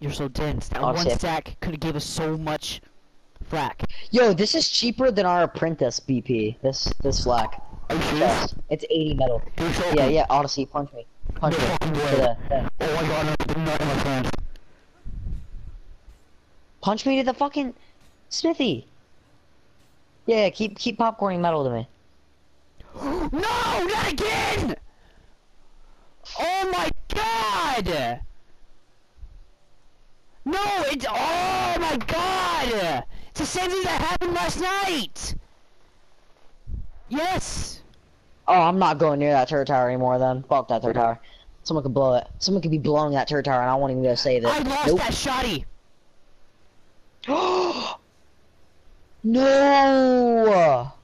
You're so dense. That Oh, one shit. stack could have gave us so much flak. Yo, this is cheaper than our apprentice BP. This flak. Are you serious? Chest. It's 80 metal. You're so Yeah, yeah, Odyssey, punch me. Punch No me. fucking To way. the- Oh my god, I'm not in my friend. Punch me to the fucking smithy. Yeah, keep popcorning metal to me. No, not again! Oh my god! No, it's, oh my god! It's the same thing that happened last night! Yes! Oh, I'm not going near that turret tower anymore then. Fuck that turret tower. Someone could blow it. Someone could be blowing that turret tower and I won't even go save it. I lost Nope. that shotty! No!